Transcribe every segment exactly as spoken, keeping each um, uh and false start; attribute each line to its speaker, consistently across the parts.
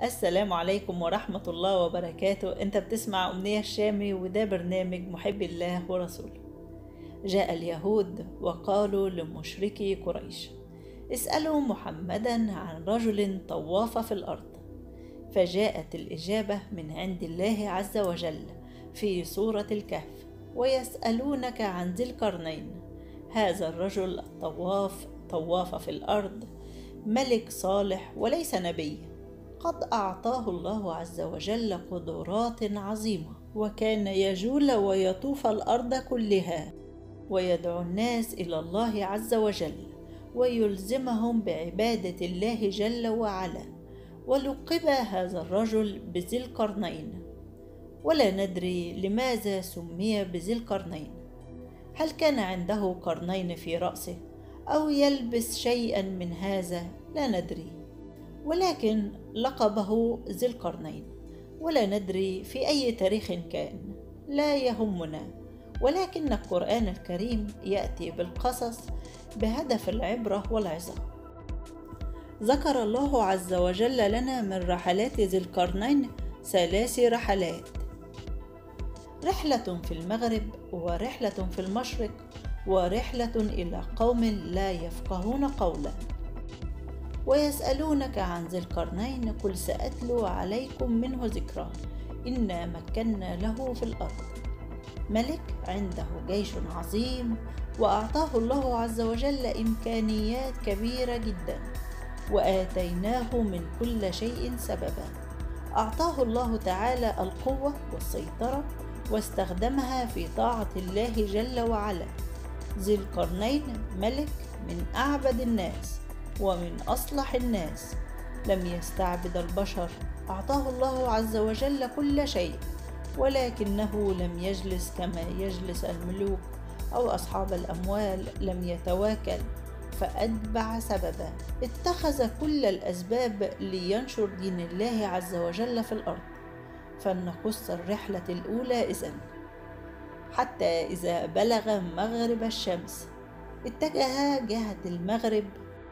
Speaker 1: السلام عليكم ورحمة الله وبركاته. انت بتسمع أمنية الشامي، وده برنامج محب الله ورسوله. جاء اليهود وقالوا لمشركي قريش: اسألوا محمدا عن رجل طواف في الأرض. فجاءت الإجابة من عند الله عز وجل في سورة الكهف: ويسألونك عن ذي القرنين. هذا الرجل الطواف طواف في الأرض، ملك صالح وليس نبي، قد أعطاه الله عز وجل قدرات عظيمة، وكان يجول ويطوف الأرض كلها ويدعو الناس إلى الله عز وجل ويلزمهم بعبادة الله جل وعلا. ولقب هذا الرجل بذي القرنين، ولا ندري لماذا سمي بذي القرنين. هل كان عنده قرنين في رأسه أو يلبس شيئا من هذا؟ لا ندري، ولكن لقبه ذي القرنين، ولا ندري في أي تاريخ كان، لا يهمنا. ولكن القرآن الكريم يأتي بالقصص بهدف العبرة والعظة. ذكر الله عز وجل لنا من رحلات ذي القرنين ثلاث رحلات: رحلة في المغرب، ورحلة في المشرق، ورحلة إلى قوم لا يفقهون قولا. ويسألونك عن ذي القرنين قل سأتلو عليكم منه ذكرا إنا مكنا له في الأرض. ملك عنده جيش عظيم، وأعطاه الله عز وجل إمكانيات كبيرة جدا، وآتيناه من كل شيء سببا. أعطاه الله تعالى القوة والسيطرة، واستخدمها في طاعة الله جل وعلا. ذي القرنين ملك من أعبد الناس ومن أصلح الناس، لم يستعبد البشر، أعطاه الله عز وجل كل شيء، ولكنه لم يجلس كما يجلس الملوك أو أصحاب الأموال، لم يتواكل فأتبع سببا، اتخذ كل الأسباب لينشر دين الله عز وجل في الأرض. فلنقص الرحلة الأولى إذن. حتى إذا بلغ مغرب الشمس اتجه جهة المغرب.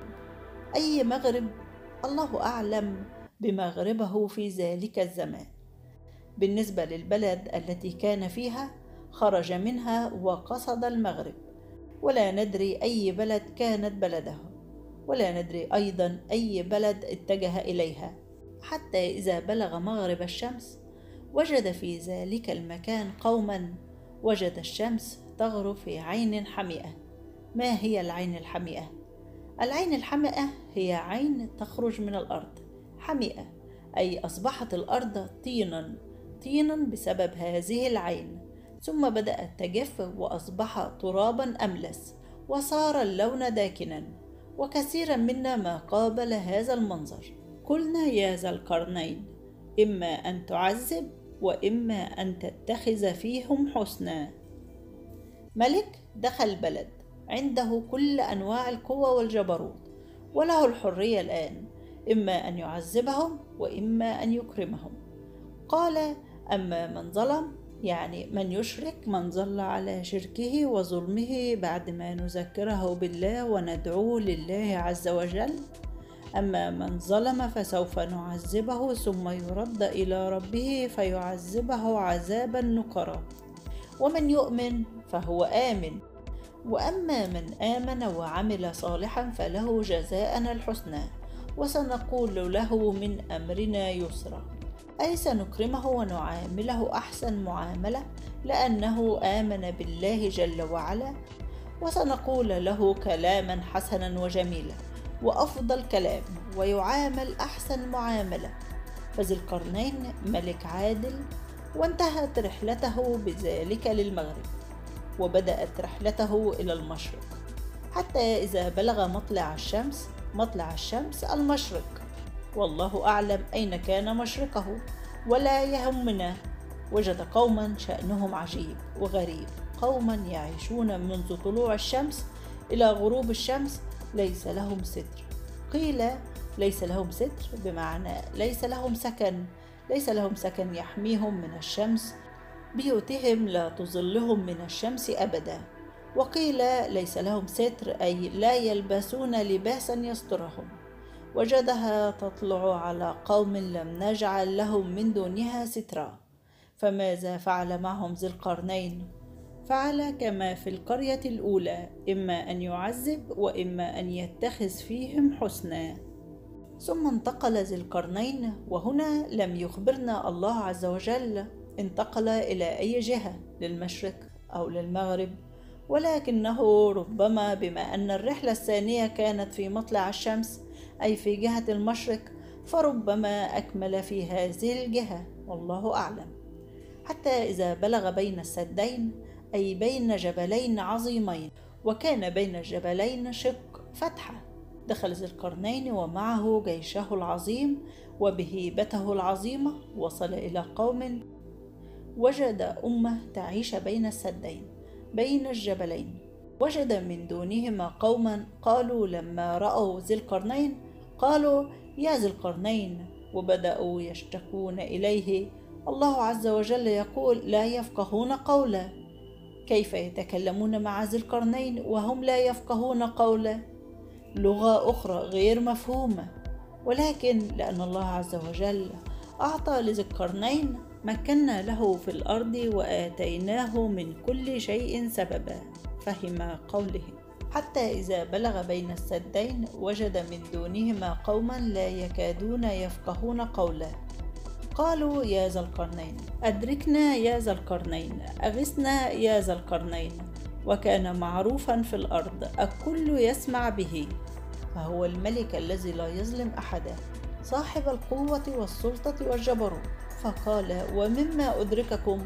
Speaker 1: أي مغرب؟ الله أعلم بمغربه في ذلك الزمان. بالنسبة للبلد التي كان فيها، خرج منها وقصد المغرب، ولا ندري أي بلد كانت بلده، ولا ندري أيضا أي بلد اتجه إليها. حتى إذا بلغ مغرب الشمس وجد في ذلك المكان قوما، وجد الشمس تغرب في عين حمئة. ما هي العين الحمئة؟ العين الحمئة هي عين تخرج من الأرض، حمئة أي أصبحت الأرض طينا طينا بسبب هذه العين، ثم بدأت تجف وأصبح ترابا أملس، وصار اللون داكنا. وكثيرا منا ما قابل هذا المنظر. قلنا يا ذا القرنين إما أن تعذب وإما أن تتخذ فيهم حسنا. ملك دخل بلد عنده كل أنواع القوة والجبروت، وله الحرية الآن، إما أن يعذبهم وإما أن يكرمهم. قال: أما من ظلم، يعني من يشرك، من ظل على شركه وظلمه بعد ما نذكره بالله وندعوه لله عز وجل. أما من ظلم فسوف نعذبه ثم يرد إلى ربه فيعذبه عذابا نكرا. ومن يؤمن فهو آمن. وأما من آمن وعمل صالحا فله جزاءنا الحسنى، وسنقول له من أمرنا يسرا، أي سنكرمه ونعامله أحسن معاملة لأنه آمن بالله جل وعلا، وسنقول له كلاما حسنا وجميلا وأفضل كلام، ويعامل أحسن معاملة. فذي القرنين ملك عادل، وانتهت رحلته بذلك للمغرب، وبدأت رحلته إلى المشرق، حتى إذا بلغ مطلع الشمس. مطلع الشمس المشرق، والله أعلم أين كان مشرقه، ولا يهمنا. وجد قوما شأنهم عجيب وغريب، قوما يعيشون منذ طلوع الشمس إلى غروب الشمس ليس لهم ستر. قيل ليس لهم ستر بمعنى ليس لهم سكن، ليس لهم سكن يحميهم من الشمس، بيوتهم لا تظلهم من الشمس أبدا. وقيل ليس لهم ستر أي لا يلبسون لباسا يسترهم. وجدها تطلع على قوم لم نجعل لهم من دونها سترا. فماذا فعل معهم ذي القرنين؟ فعل كما في القرية الأولى، إما أن يعذب وإما أن يتخذ فيهم حسنا. ثم انتقل ذي القرنين، وهنا لم يخبرنا الله عز وجل انتقل إلى أي جهة، للمشرق أو للمغرب، ولكنه ربما بما أن الرحلة الثانية كانت في مطلع الشمس أي في جهة المشرق، فربما أكمل في هذه الجهة، والله أعلم. حتى إذا بلغ بين السدين أي بين جبلين عظيمين، وكان بين الجبلين شق فتحة، دخل ذي القرنين ومعه جيشه العظيم وبهيبته العظيمة، وصل إلى قوم وجد أمة تعيش بين السدين بين الجبلين. وجد من دونهما قوما قالوا لما رأوا ذي القرنين قالوا يا ذي القرنين، وبدأوا يشتكون إليه. الله عز وجل يقول لا يفقهون قولا. كيف يتكلمون مع ذي القرنين وهم لا يفقهون قولا؟ لغة أخرى غير مفهومة، ولكن لأن الله عز وجل أعطى لذي القرنين مكنا له في الأرض وآتيناه من كل شيء سببا، فهم قوله. حتى إذا بلغ بين السدين وجد من دونهما قوما لا يكادون يفقهون قولا. قالوا يا ذا القرنين أدركنا يا ذا القرنين، أغثنا يا ذا القرنين. وكان معروفا في الأرض الكل يسمع به، فهو الملك الذي لا يظلم أحدا، صاحب القوة والسلطة والجبروت. فقال ومما أدرككم؟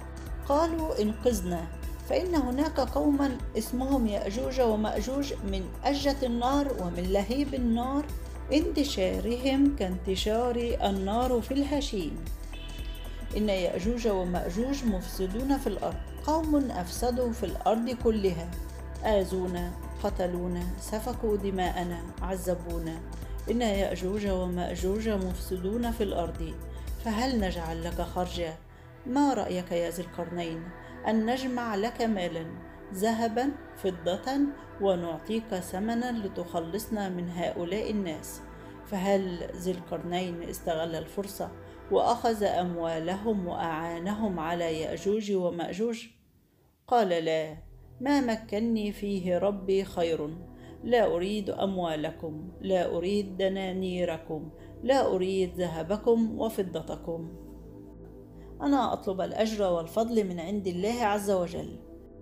Speaker 1: قالوا انقذنا، فإن هناك قوما اسمهم يأجوج ومأجوج من أجة النار ومن لهيب النار، انتشارهم كانتشار النار في الهشيم. إن يأجوج ومأجوج مفسدون في الأرض، قوم أفسدوا في الأرض كلها، آذونا، قتلونا، سفكوا دماءنا، عذبونا. إن يأجوج ومأجوج مفسدون في الأرض، فهل نجعل لك خرجا؟ ما رأيك يا ذي القرنين أن نجمع لك مالا ذهبا فضة ونعطيك ثمنا لتخلصنا من هؤلاء الناس؟ فهل ذي القرنين استغل الفرصة وأخذ أموالهم وأعانهم على يأجوج ومأجوج؟ قال لا، ما مكنني فيه ربي خير، لا أريد أموالكم، لا أريد دنانيركم، لا أريد ذهبكم وفضتكم، أنا أطلب الأجر والفضل من عند الله عز وجل،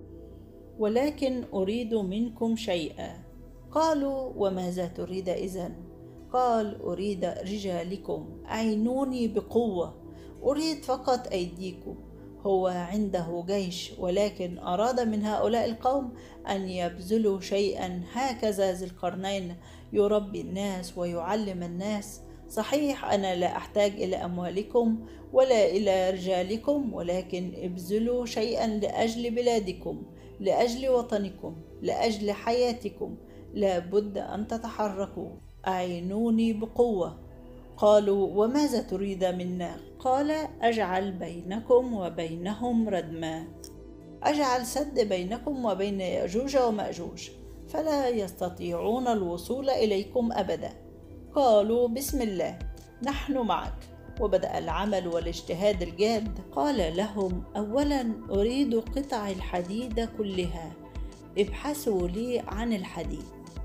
Speaker 1: ولكن أريد منكم شيئا. قالوا وماذا تريد إذن؟ قال أريد رجالكم، أعينوني بقوة، أريد فقط أيديكم. هو عنده جيش، ولكن أراد من هؤلاء القوم أن يبذلوا شيئا. هكذا ذي القرنين يربي الناس ويعلم الناس. صحيح أنا لا أحتاج إلى أموالكم ولا إلى رجالكم، ولكن ابذلوا شيئا لأجل بلادكم، لأجل وطنكم، لأجل حياتكم، لا بد أن تتحركوا، أعينوني بقوة. قالوا وماذا تريد منا؟ قال أجعل بينكم وبينهم ردما، أجعل سد بينكم وبين يأجوج ومأجوج، فلا يستطيعون الوصول إليكم أبدا. قالوا بسم الله نحن معك، وبدأ العمل والاجتهاد الجاد. قال لهم أولا أريد قطع الحديد كلها، ابحثوا لي عن الحديد.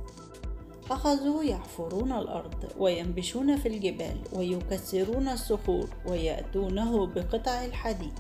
Speaker 1: أخذوا يحفرون الأرض وينبشون في الجبال ويكسرون الصخور ويأتونه بقطع الحديد.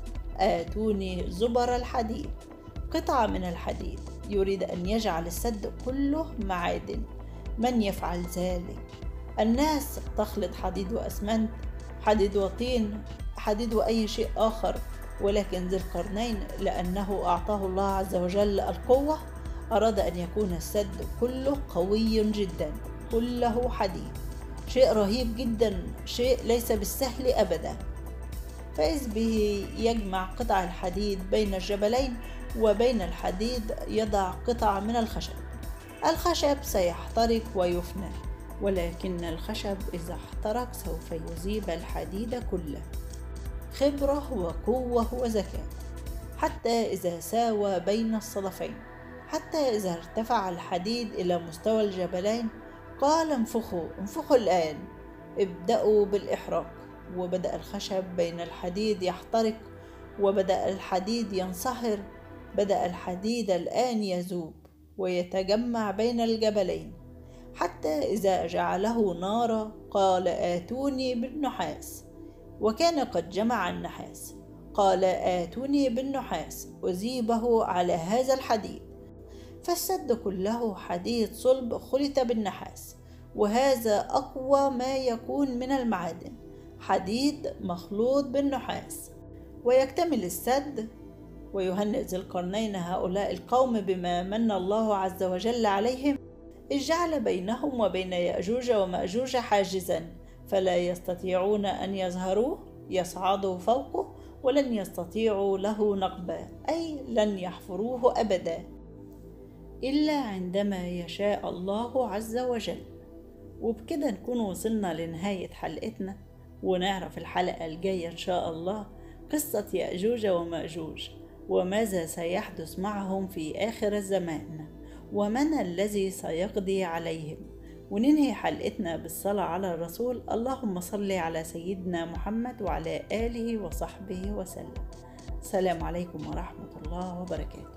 Speaker 1: آتوني زبر الحديد، قطعة من الحديد. يريد أن يجعل السد كله معادن. من يفعل ذلك؟ الناس تخلط حديد وأسمنت، حديد وطين، حديد وأي شيء آخر، ولكن ذي القرنين لأنه أعطاه الله عز وجل القوة أراد أن يكون السد كله قوي جدا، كله حديد، شيء رهيب جدا، شيء ليس بالسهل أبدا. فإذ به يجمع قطع الحديد بين الجبلين، وبين الحديد يضع قطع من الخشب. الخشب سيحترق ويفنى، ولكن الخشب إذا احترق سوف يذيب الحديد كله. خبرة وقوة وذكاء، حتى إذا ساوى بين الصدفين، حتى إذا ارتفع الحديد إلى مستوى الجبلين، قال انفخوا انفخوا الآن، ابدأوا بالإحراق. وبدأ الخشب بين الحديد يحترق، وبدأ الحديد ينصهر. بدأ الحديد الآن يذوب ويتجمع بين الجبلين، حتى إذا جعله نارا قال آتوني بالنحاس. وكان قد جمع النحاس. قال آتوني بالنحاس أذيبه على هذا الحديد. فالسد كله حديد صلب خلط بالنحاس، وهذا أقوى ما يكون من المعادن، حديد مخلوط بالنحاس. ويكتمل السد. ويهنئ ذي القرنين هؤلاء القوم بما من الله عز وجل عليهم، إذ جعل بينهم وبين يأجوج ومأجوج حاجزا، فلا يستطيعون أن يظهروه يصعدوا فوقه، ولن يستطيعوا له نقبا، أي لن يحفروه أبدا إلا عندما يشاء الله عز وجل. وبكده نكون وصلنا لنهاية حلقتنا، ونعرف الحلقة الجاية إن شاء الله قصة يأجوج ومأجوج، وماذا سيحدث معهم في آخر الزمان، ومن الذي سيقضي عليهم. وننهي حلقتنا بالصلاة على الرسول. اللهم صل على سيدنا محمد وعلى آله وصحبه وسلم. السلام عليكم ورحمة الله وبركاته.